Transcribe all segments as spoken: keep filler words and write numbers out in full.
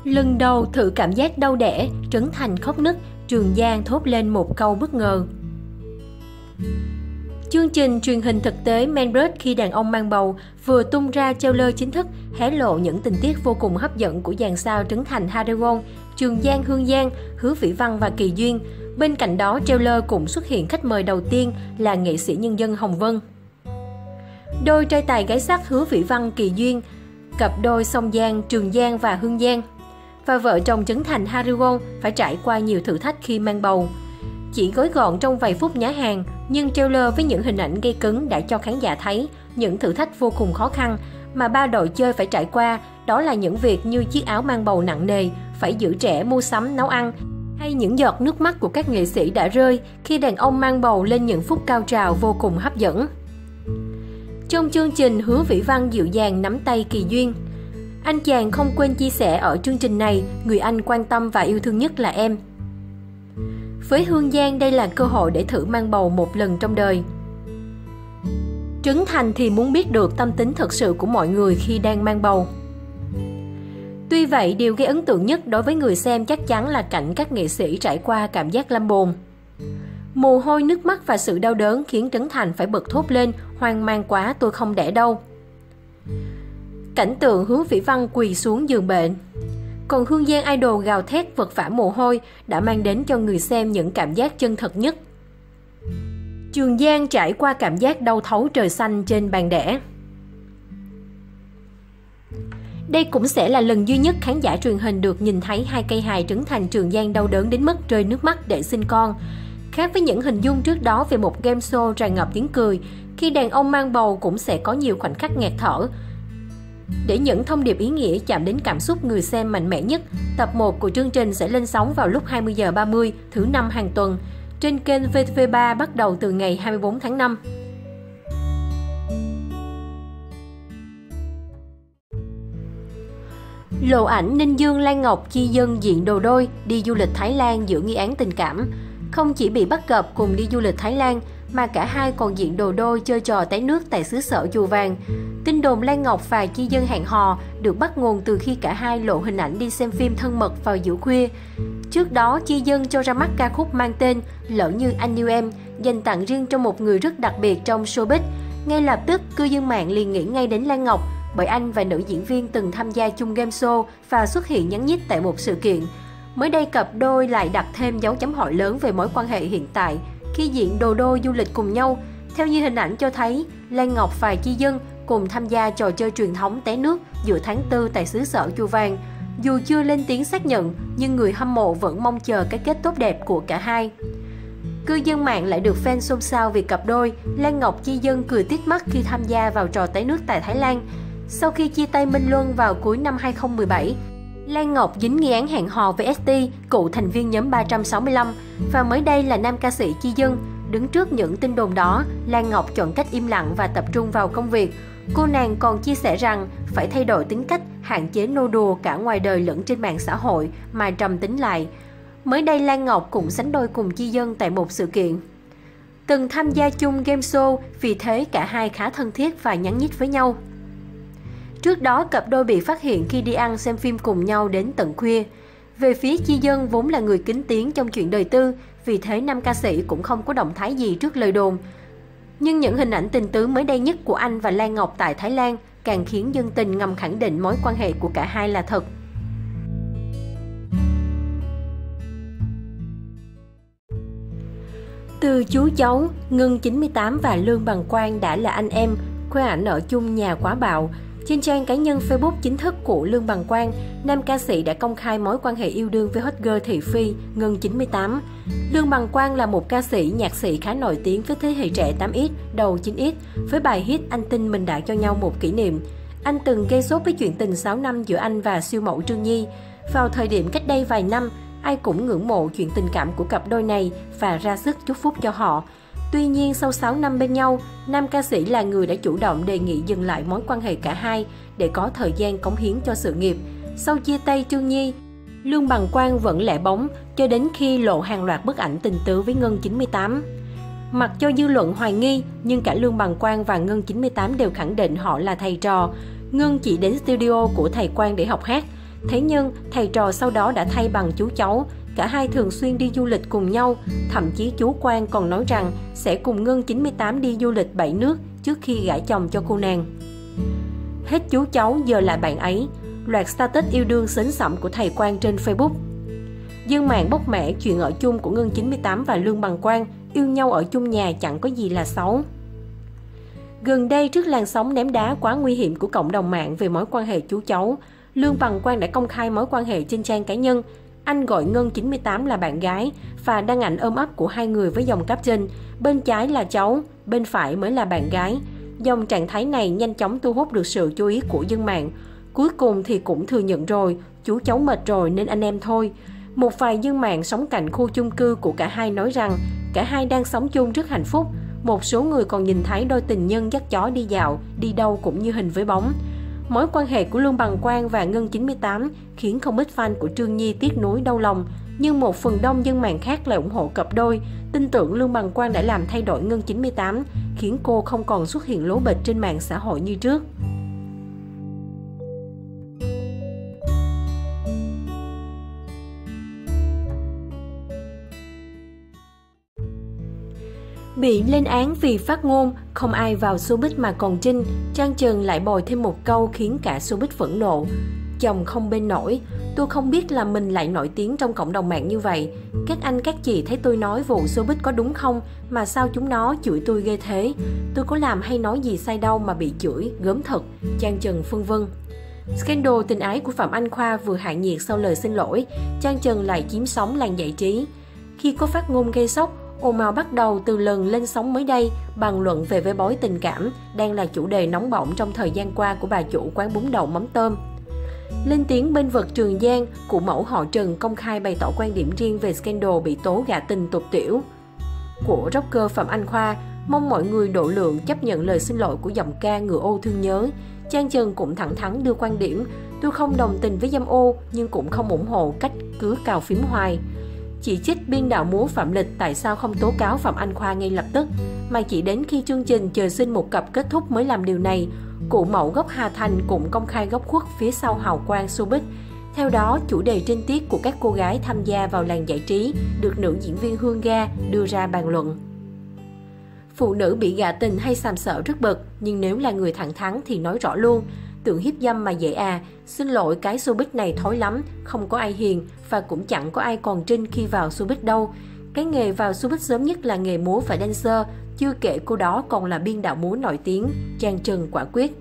Lần đầu thử cảm giác đau đẻ, Trấn Thành khóc nức, Trường Giang thốt lên một câu bất ngờ. Chương trình truyền hình thực tế Man Bird khi đàn ông mang bầu vừa tung ra trailer chính thức, hé lộ những tình tiết vô cùng hấp dẫn của dàn sao Trấn Thành Haragon, Trường Giang Hương Giang, Hứa Vĩ Văn và Kỳ Duyên. Bên cạnh đó, trailer cũng xuất hiện khách mời đầu tiên là nghệ sĩ nhân dân Hồng Vân. Đôi trai tài gái sắc Hứa Vĩ Văn, Kỳ Duyên, cặp đôi Song Giang, Trường Giang và Hương Giang và vợ chồng Trấn Thành Haragon phải trải qua nhiều thử thách khi mang bầu. Chỉ gói gọn trong vài phút nhá hàng, nhưng trailer với những hình ảnh gây cấn đã cho khán giả thấy những thử thách vô cùng khó khăn mà ba đội chơi phải trải qua, đó là những việc như chiếc áo mang bầu nặng nề, phải giữ trẻ, mua sắm, nấu ăn, hay những giọt nước mắt của các nghệ sĩ đã rơi khi đàn ông mang bầu lên những phút cao trào vô cùng hấp dẫn. Trong chương trình, Hứa Vĩ Văn dịu dàng nắm tay Kỳ Duyên. Anh chàng không quên chia sẻ ở chương trình này, người anh quan tâm và yêu thương nhất là em. Với Hương Giang, đây là cơ hội để thử mang bầu một lần trong đời. Trấn Thành thì muốn biết được tâm tính thật sự của mọi người khi đang mang bầu. Tuy vậy, điều gây ấn tượng nhất đối với người xem chắc chắn là cảnh các nghệ sĩ trải qua cảm giác lâm bồn. Mồ hôi, nước mắt và sự đau đớn khiến Trấn Thành phải bật thốt lên, hoang mang quá, tôi không đẻ đâu. Cảnh tượng Hứa Vĩ Văn quỳ xuống giường bệnh. Còn Hương Giang idol gào thét vật vã mồ hôi đã mang đến cho người xem những cảm giác chân thật nhất. Trường Giang trải qua cảm giác đau thấu trời xanh trên bàn đẻ. Đây cũng sẽ là lần duy nhất khán giả truyền hình được nhìn thấy hai cây hài Trấn Thành Trường Giang đau đớn đến mức rơi nước mắt để sinh con. Khác với những hình dung trước đó về một game show tràn ngập tiếng cười, khi đàn ông mang bầu cũng sẽ có nhiều khoảnh khắc nghẹt thở. Để những thông điệp ý nghĩa chạm đến cảm xúc người xem mạnh mẽ nhất, tập một của chương trình sẽ lên sóng vào lúc hai mươi giờ ba mươi thứ năm hàng tuần trên kênh vê tê vê ba bắt đầu từ ngày hai mươi bốn tháng năm. Lộ ảnh Ninh Dương Lan Ngọc Chi Dân diện đồ đôi đi du lịch Thái Lan giữa nghi án tình cảm. Không chỉ bị bắt gặp cùng đi du lịch Thái Lan, mà cả hai còn diện đồ đôi chơi trò té nước tại xứ sở Chùa Vàng. Tin đồn Lan Ngọc và Chi Dân hẹn hò được bắt nguồn từ khi cả hai lộ hình ảnh đi xem phim thân mật vào giữa khuya. Trước đó, Chi Dân cho ra mắt ca khúc mang tên Lỡ Như Anh Yêu Em, dành tặng riêng cho một người rất đặc biệt trong showbiz. Ngay lập tức, cư dân mạng liền nghĩ ngay đến Lan Ngọc, bởi anh và nữ diễn viên từng tham gia chung game show và xuất hiện nhắn nhít tại một sự kiện. Mới đây, cặp đôi lại đặt thêm dấu chấm hỏi lớn về mối quan hệ hiện tại khi diện đồ đôi du lịch cùng nhau. Theo như hình ảnh cho thấy, Lan Ngọc và Chi Dân cùng tham gia trò chơi truyền thống té nước giữa tháng tư tại xứ sở Chùa Vàng. Dù chưa lên tiếng xác nhận, nhưng người hâm mộ vẫn mong chờ cái kết tốt đẹp của cả hai. Cư dân mạng lại được fan xôn xao vì cặp đôi Lan Ngọc Chi Dân cười tít mắt khi tham gia vào trò té nước tại Thái Lan. Sau khi chia tay Minh Luân vào cuối năm hai không một bảy, Lan Ngọc dính nghi án hẹn hò với ét tê, cựu thành viên nhóm ba trăm sáu mươi lăm, và mới đây là nam ca sĩ Chi Dân. Đứng trước những tin đồn đó, Lan Ngọc chọn cách im lặng và tập trung vào công việc. Cô nàng còn chia sẻ rằng phải thay đổi tính cách, hạn chế nô đùa cả ngoài đời lẫn trên mạng xã hội mà trầm tính lại. Mới đây, Lan Ngọc cũng sánh đôi cùng Chi Dân tại một sự kiện. Từng tham gia chung game show, vì thế cả hai khá thân thiết và nhắn nhít với nhau. Trước đó, cặp đôi bị phát hiện khi đi ăn xem phim cùng nhau đến tận khuya. Về phía Chi Dân vốn là người kín tiếng trong chuyện đời tư, vì thế nam ca sĩ cũng không có động thái gì trước lời đồn. Nhưng những hình ảnh tình tứ mới đây nhất của anh và Lan Ngọc tại Thái Lan càng khiến dân tình ngầm khẳng định mối quan hệ của cả hai là thật. Từ chú cháu, Ngân chín mươi tám và Lương Bằng Quang đã là anh em, khoe ảnh ở chung nhà quá bạo. Trên trang cá nhân Facebook chính thức của Lương Bằng Quang, nam ca sĩ đã công khai mối quan hệ yêu đương với hot girl thị phi Ngân chín mươi tám. Lương Bằng Quang là một ca sĩ, nhạc sĩ khá nổi tiếng với thế hệ trẻ tám x, đầu chín x, với bài hit Anh tin mình đã cho nhau một kỷ niệm. Anh từng gây sốt với chuyện tình sáu năm giữa anh và siêu mẫu Trương Nhi. Vào thời điểm cách đây vài năm, ai cũng ngưỡng mộ chuyện tình cảm của cặp đôi này và ra sức chúc phúc cho họ. Tuy nhiên, sau sáu năm bên nhau, nam ca sĩ là người đã chủ động đề nghị dừng lại mối quan hệ cả hai để có thời gian cống hiến cho sự nghiệp. Sau chia tay Trương Nhi, Lương Bằng Quang vẫn lẻ bóng cho đến khi lộ hàng loạt bức ảnh tình tứ với Ngân chín mươi tám. Mặc cho dư luận hoài nghi, nhưng cả Lương Bằng Quang và Ngân chín mươi tám đều khẳng định họ là thầy trò. Ngân chỉ đến studio của thầy Quang để học hát. Thế nhưng, thầy trò sau đó đã thay bằng chú cháu. Cả hai thường xuyên đi du lịch cùng nhau. Thậm chí chú Quang còn nói rằng sẽ cùng Ngân chín mươi tám đi du lịch bảy nước trước khi gả chồng cho cô nàng. Hết chú cháu giờ lại bạn ấy. Loạt status yêu đương sến sẩm của thầy Quang trên Facebook. Dân mạng bóc mẽ chuyện ở chung của Ngân chín mươi tám và Lương Bằng Quang. Yêu nhau ở chung nhà chẳng có gì là xấu. Gần đây, trước làn sóng ném đá quá nguy hiểm của cộng đồng mạng về mối quan hệ chú cháu, Lương Bằng Quang đã công khai mối quan hệ trên trang cá nhân. Anh gọi Ngân chín mươi tám là bạn gái và đăng ảnh ôm ấp của hai người với dòng caption bên trái là cháu, bên phải mới là bạn gái. Dòng trạng thái này nhanh chóng thu hút được sự chú ý của dân mạng. Cuối cùng thì cũng thừa nhận rồi, chú cháu mệt rồi nên anh em thôi. Một vài dân mạng sống cạnh khu chung cư của cả hai nói rằng cả hai đang sống chung rất hạnh phúc. Một số người còn nhìn thấy đôi tình nhân dắt chó đi dạo, đi đâu cũng như hình với bóng. Mối quan hệ của Lương Bằng Quang và Ngân chín mươi tám khiến không ít fan của Trương Nhi tiếc nuối đau lòng. Nhưng một phần đông dân mạng khác lại ủng hộ cặp đôi, tin tưởng Lương Bằng Quang đã làm thay đổi Ngân chín mươi tám, khiến cô không còn xuất hiện lố bịch trên mạng xã hội như trước. Bị lên án vì phát ngôn, không ai vào showbiz mà còn Trinh, Trang Trần lại bồi thêm một câu khiến cả showbiz phẫn nộ. Chồng không bên nổi, tôi không biết là mình lại nổi tiếng trong cộng đồng mạng như vậy. Các anh các chị thấy tôi nói vụ showbiz có đúng không, mà sao chúng nó chửi tôi ghê thế. Tôi có làm hay nói gì sai đâu mà bị chửi, gớm thật, Trang Trần phân vân. Scandal tình ái của Phạm Anh Khoa vừa hạ nhiệt sau lời xin lỗi, Trang Trần lại chiếm sóng làng giải trí. Khi có phát ngôn gây sốc, ồn ào bắt đầu từ lần lên sóng mới đây, bàn luận về vế bói tình cảm, đang là chủ đề nóng bỏng trong thời gian qua của bà chủ quán bún đậu mắm tôm. Lên tiếng bên vực Trường Giang, cụ mẫu họ Trần công khai bày tỏ quan điểm riêng về scandal bị tố gạ tình tục tiểu của rocker Phạm Anh Khoa, mong mọi người độ lượng chấp nhận lời xin lỗi của giọng ca người ô thương nhớ. Trang Trần cũng thẳng thắn đưa quan điểm, tôi không đồng tình với dâm ô nhưng cũng không ủng hộ cách cứ cào phím hoài. Chỉ trích biên đạo múa Phạm Lịch tại sao không tố cáo Phạm Anh Khoa ngay lập tức, mà chỉ đến khi chương trình Chờ Sinh Một Cặp kết thúc mới làm điều này. Cụ mẫu gốc Hà Thành cũng công khai góc khuất phía sau hào quang showbiz. Theo đó, chủ đề trinh tiết của các cô gái tham gia vào làng giải trí được nữ diễn viên Hương Ga đưa ra bàn luận. Phụ nữ bị gạ tình hay sàm sỡ rất bực, nhưng nếu là người thẳng thắn thì nói rõ luôn. Tưởng hiếp dâm mà dễ à, xin lỗi cái showbiz này thối lắm, không có ai hiền và cũng chẳng có ai còn trinh khi vào showbiz đâu. Cái nghề vào showbiz sớm nhất là nghề múa và dancer, chưa kể cô đó còn là biên đạo múa nổi tiếng, Trang Trần quả quyết.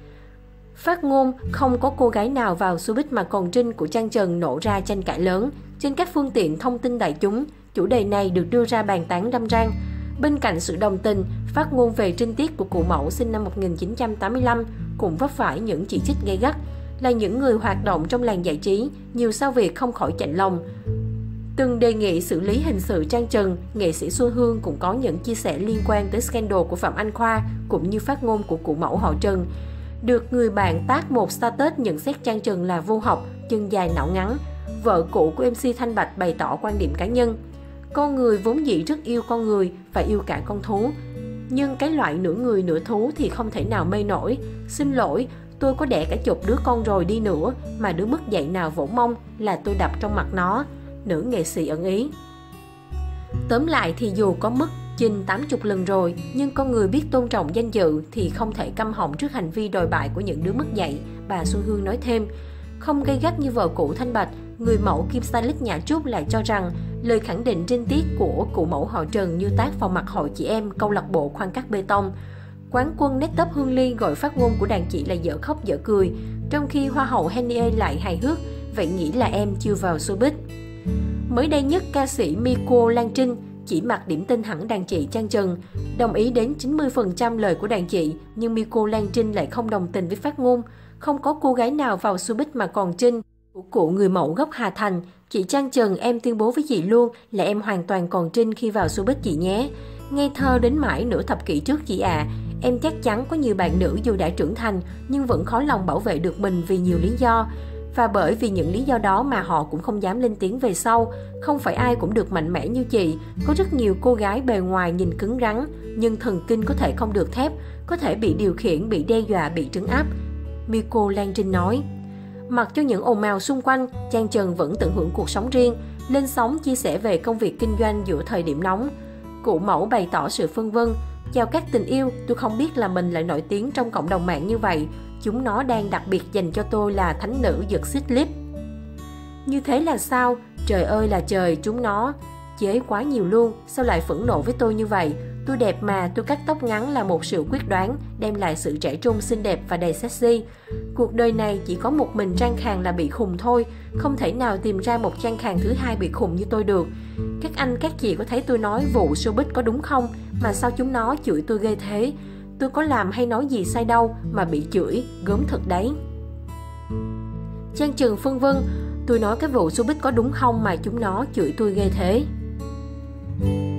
Phát ngôn không có cô gái nào vào showbiz mà còn trinh của Trang Trần nổ ra tranh cãi lớn. Trên các phương tiện thông tin đại chúng, chủ đề này được đưa ra bàn tán râm ran. Bên cạnh sự đồng tình, phát ngôn về trinh tiết của cụ mẫu sinh năm một nghìn chín trăm tám mươi lăm cũng vấp phải những chỉ trích gay gắt. Là những người hoạt động trong làng giải trí, nhiều sao việc không khỏi chạnh lòng. Từng đề nghị xử lý hình sự Trang Trần, nghệ sĩ Xuân Hương cũng có những chia sẻ liên quan tới scandal của Phạm Anh Khoa cũng như phát ngôn của cụ mẫu họ Trần. Được người bạn tag một status nhận xét Trang Trần là vô học, chân dài não ngắn. Vợ cũ của em xê Thanh Bạch bày tỏ quan điểm cá nhân. Con người vốn dĩ rất yêu con người và yêu cả con thú. Nhưng cái loại nửa người nửa thú thì không thể nào mê nổi. Xin lỗi, tôi có đẻ cả chục đứa con rồi đi nữa mà đứa mất dạy nào vỗ mông là tôi đập trong mặt nó. Nữ nghệ sĩ ẩn ý. Tóm lại thì dù có mất chinh tám mươi lần rồi, nhưng con người biết tôn trọng danh dự thì không thể câm họng trước hành vi đồi bại của những đứa mất dạy, bà Xuân Hương nói thêm. Không gay gắt như vợ cũ Thanh Bạch, người mẫu kim stylist Nhã Trúc lại cho rằng lời khẳng định trinh tiết của cụ mẫu họ Trần như tát vào mặt hội chị em câu lạc bộ khoan cắt bê tông. Quán quân Nét Tấp Hương Ly gọi phát ngôn của đàn chị là dở khóc dở cười, trong khi hoa hậu Henny lại hài hước, vậy nghĩ là em chưa vào showbiz. Mới đây nhất, ca sĩ Miko Lan Trinh chỉ mặc điểm tin hẳn đàn chị Trang Trần, đồng ý đến chín mươi phần trăm lời của đàn chị, nhưng Miko Lan Trinh lại không đồng tình với phát ngôn. Không có cô gái nào vào showbiz mà còn trinh. Của cụ người mẫu gốc Hà Thành, chị Trang Trần em tuyên bố với chị luôn là em hoàn toàn còn trinh khi vào showbiz chị nhé. Ngây thơ đến mãi nửa thập kỷ trước chị à. Em chắc chắn có nhiều bạn nữ dù đã trưởng thành nhưng vẫn khó lòng bảo vệ được mình vì nhiều lý do. Và bởi vì những lý do đó mà họ cũng không dám lên tiếng về sau. Không phải ai cũng được mạnh mẽ như chị. Có rất nhiều cô gái bề ngoài nhìn cứng rắn, nhưng thần kinh có thể không được thép, có thể bị điều khiển, bị đe dọa, bị trấn áp. Miko Lan Trinh nói. Mặc cho những ồn ào xung quanh, Trang Trần vẫn tận hưởng cuộc sống riêng, lên sóng chia sẻ về công việc kinh doanh giữa thời điểm nóng. Cụ mẫu bày tỏ sự phân vân. Chào các tình yêu, tôi không biết là mình lại nổi tiếng trong cộng đồng mạng như vậy. Chúng nó đang đặc biệt dành cho tôi là thánh nữ giật xích clip. Như thế là sao? Trời ơi là trời, chúng nó chế quá nhiều luôn, sao lại phẫn nộ với tôi như vậy? Tôi đẹp mà, tôi cắt tóc ngắn là một sự quyết đoán, đem lại sự trẻ trung xinh đẹp và đầy sexy. Cuộc đời này chỉ có một mình Trang Khàn là bị khùng thôi, không thể nào tìm ra một Trang Khàn thứ hai bị khùng như tôi được. Các anh các chị có thấy tôi nói vụ showbiz có đúng không? Mà sao chúng nó chửi tôi ghê thế? Tôi có làm hay nói gì sai đâu mà bị chửi, gớm thật đấy. Trang Trần phân vân, tôi nói cái vụ showbiz có đúng không mà chúng nó chửi tôi ghê thế?